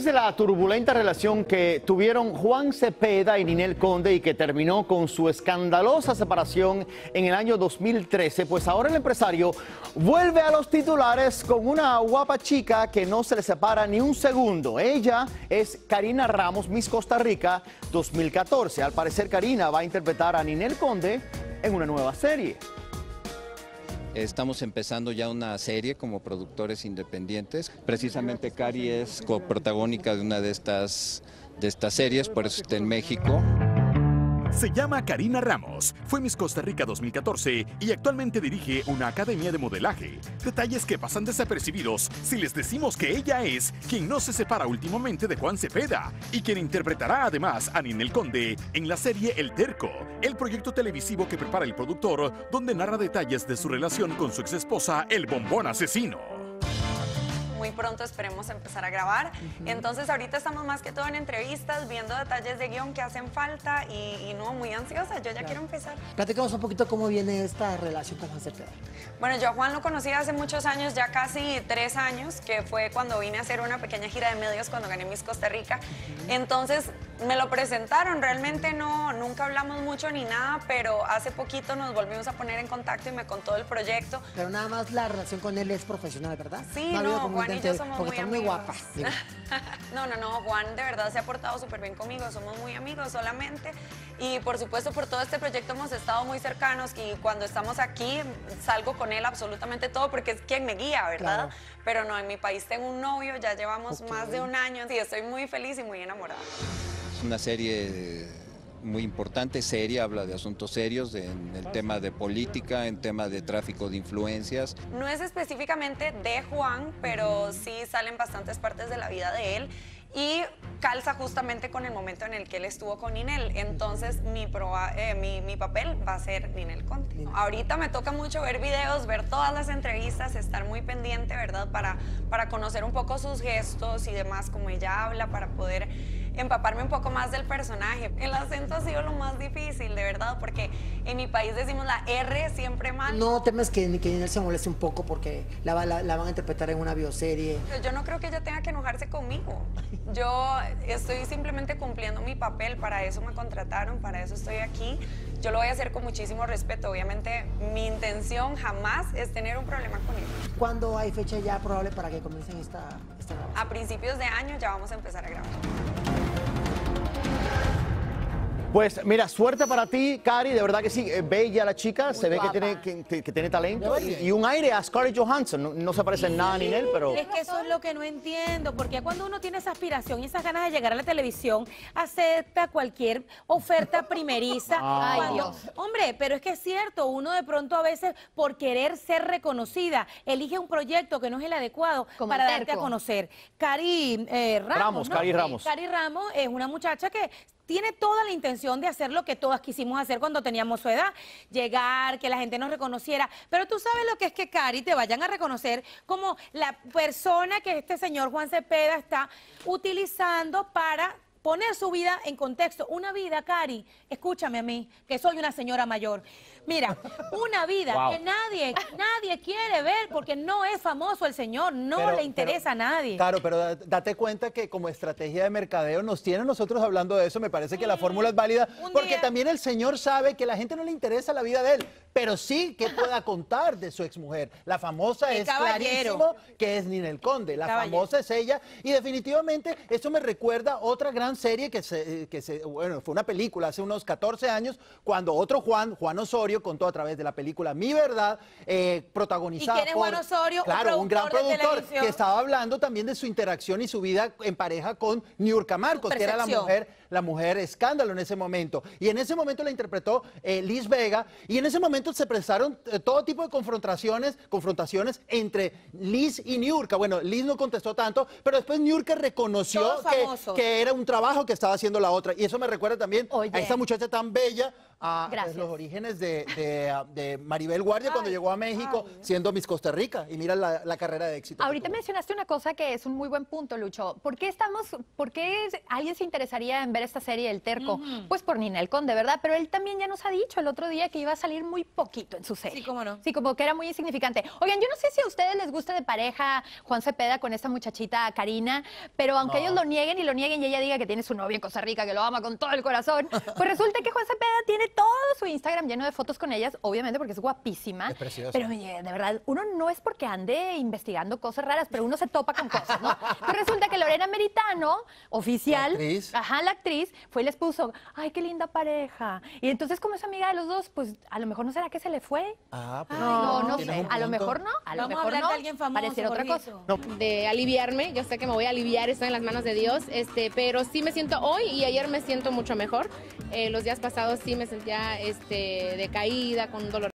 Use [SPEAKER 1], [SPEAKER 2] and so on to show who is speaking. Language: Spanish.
[SPEAKER 1] de la turbulenta relación que tuvieron Juan Cepeda y Ninel Conde y que terminó con su escandalosa separación en el año 2013, pues ahora el empresario vuelve a los titulares con una guapa chica que no se le separa ni un segundo. Ella es Karina Ramos, Miss Costa Rica 2014. Al parecer Karina va a interpretar a Ninel Conde en una nueva serie.
[SPEAKER 2] Estamos empezando ya una serie como productores independientes. Precisamente Cari es coprotagónica de una de estas series, por eso está en México.
[SPEAKER 3] Se llama Karina Ramos, fue Miss Costa Rica 2014 y actualmente dirige una academia de modelaje. Detalles que pasan desapercibidos si les decimos que ella es quien no se separa últimamente de Juan Cepeda y quien interpretará además a Ninel Conde en la serie El Terco, el proyecto televisivo que prepara el productor, donde narra detalles de su relación con su exesposa, el Bombón Asesino.
[SPEAKER 4] Muy pronto esperemos empezar a grabar. Entonces ahorita estamos más que todo en entrevistas, viendo detalles de guión que hacen falta y no, muy ansiosa, yo ya quiero empezar.
[SPEAKER 5] Platícanos un poquito cómo viene esta relación con Juan Cepeda.
[SPEAKER 4] Bueno, yo a Juan lo conocí hace muchos años, ya casi 3 años, que fue cuando vine a hacer una pequeña gira de medios cuando gané Miss Costa Rica. Entonces me lo presentaron, realmente nunca hablamos mucho ni nada, pero hace poquito nos volvimos a poner en contacto y me contó del proyecto.
[SPEAKER 5] Pero nada más la relación con él es profesional, ¿verdad?
[SPEAKER 4] Sí, no, Juan y yo somos
[SPEAKER 5] porque
[SPEAKER 4] muy
[SPEAKER 5] están muy
[SPEAKER 4] amigos.
[SPEAKER 5] guapas.
[SPEAKER 4] No, Juan de verdad se ha portado súper bien conmigo, somos muy amigos solamente. Y por supuesto por todo este proyecto hemos estado muy cercanos y cuando estamos aquí salgo con él absolutamente todo porque es quien me guía, ¿verdad? Claro. Pero no, en mi país tengo un novio, ya llevamos más de 1 año y estoy muy feliz y muy enamorada.
[SPEAKER 2] Es una serie muy importante, seria, habla de asuntos serios, en el tema de política, en tema de tráfico de influencias.
[SPEAKER 4] No es específicamente de Juan, pero sí salen bastantes partes de la vida de él y calza justamente con el momento en el que él estuvo con Ninel. Entonces mi papel va a ser Ninel Conde. Ahorita me toca mucho ver videos, ver todas las entrevistas, estar muy pendiente, ¿verdad? Para conocer un poco sus gestos y demás, como ella habla, para poder empaparme un poco más del personaje. El acento ha sido lo más difícil, de verdad, porque en mi país decimos la R siempre mal.
[SPEAKER 5] ¿No temes que Ninel se moleste un poco porque la van a interpretar en una bioserie?
[SPEAKER 4] Yo no creo que ella tenga que enojarse conmigo. Yo estoy simplemente cumpliendo mi papel, para eso me contrataron, para eso estoy aquí. Yo lo voy a hacer con muchísimo respeto. Obviamente mi intención jamás es tener un problema con él.
[SPEAKER 5] ¿Cuándo hay fecha ya probable para que comiencen esta grabación?
[SPEAKER 4] A principios de año ya vamos a empezar a grabar.
[SPEAKER 1] Pues mira, suerte para ti, Cari, de verdad que sí, bella la chica, muy se ve que tiene talento y un aire a Scarlett Johansson, no se parece en nada a Ninel, pero...
[SPEAKER 6] Es que eso es lo que no entiendo, porque cuando uno tiene esa aspiración y esas ganas de llegar a la televisión, acepta cualquier oferta primeriza. Hombre, pero es que es cierto, uno de pronto a veces por querer ser reconocida, elige un proyecto que no es el adecuado para darte a conocer. Cari Ramos, ¿no?
[SPEAKER 1] Cari Ramos.
[SPEAKER 6] Cari Ramos es una muchacha que tiene toda la intención de hacer lo que todas quisimos hacer cuando teníamos su edad, llegar, que la gente nos reconociera, pero tú sabes lo que es que Cari te vayan a reconocer como la persona que este señor Juan Cepeda está utilizando para poner su vida en contexto. Una vida, Cari, escúchame a mí, que soy una señora mayor. Mira, una vida que nadie quiere ver porque no es famoso el señor, no le interesa a nadie.
[SPEAKER 7] Claro, pero date cuenta que como estrategia de mercadeo nos tiene nosotros hablando de eso, me parece que la fórmula es válida, porque también el señor sabe que a la gente no le interesa la vida de él, pero sí que pueda contar de su exmujer. La famosa es clarísimo que es Ninel Conde, la famosa es ella, y definitivamente eso me recuerda otra gran serie bueno, fue una película hace unos 14 años, cuando otro Juan Osorio contó a través de la película Mi Verdad, protagonizada
[SPEAKER 6] ¿Y quién es Juan Osorio?
[SPEAKER 7] Claro, un gran productor que estaba hablando también de su interacción y su vida en pareja con Niurka Marcos, que era la mujer escándalo en ese momento. Y en ese momento la interpretó Liz Vega, y en ese momento se prestaron todo tipo de confrontaciones entre Liz y Niurka. Bueno, Liz no contestó tanto, pero después Niurka reconoció que era un trabajo que estaba haciendo la otra. Y eso me recuerda también a esa muchacha tan bella, a
[SPEAKER 8] Gracias.
[SPEAKER 7] los orígenes de Maribel Guardia cuando llegó a México siendo Miss Costa Rica. Y mira la carrera de éxito.
[SPEAKER 8] Ahorita mencionaste una cosa que es un muy buen punto, Lucho. ¿Por qué alguien se interesaría en ver esta serie El Terco? Pues por Ninel Conde, ¿verdad? Pero él también ya nos ha dicho el otro día que iba a salir muy poquito en su serie.
[SPEAKER 6] Sí, cómo no.
[SPEAKER 8] Sí, como que era muy insignificante. Oigan, yo no sé si a ustedes les gusta de pareja Juan Cepeda con esta muchachita Karina, pero aunque ellos lo nieguen y ella diga que tiene su novia en Costa Rica, que lo ama con todo el corazón, pues resulta que Juan Cepeda tiene todo su Instagram lleno de fotos con ellas, obviamente porque es guapísima.
[SPEAKER 7] Es preciosa.
[SPEAKER 8] Pero de verdad, uno no es porque ande investigando cosas raras, pero uno se topa con cosas, ¿no? Pues resulta que Lorena Meritano, oficial, la actriz, fue y les puso, ay, qué linda pareja. Y entonces, como es amiga de los dos, pues a lo mejor no será que se le fue.
[SPEAKER 7] Pues
[SPEAKER 8] No
[SPEAKER 7] tienes
[SPEAKER 8] sé.
[SPEAKER 7] un
[SPEAKER 8] A lo
[SPEAKER 7] punto.
[SPEAKER 8] mejor no, a lo
[SPEAKER 6] Vamos a
[SPEAKER 8] mejor
[SPEAKER 6] hablar
[SPEAKER 8] no.
[SPEAKER 6] de alguien famoso,
[SPEAKER 8] Pareciera otra cosa.
[SPEAKER 6] Jorgito.
[SPEAKER 9] De aliviarme, yo sé que me voy a aliviar, estoy en las manos de Dios, pero sí me siento hoy y ayer me siento mucho mejor. Los días pasados sí me sentía decaída, con dolor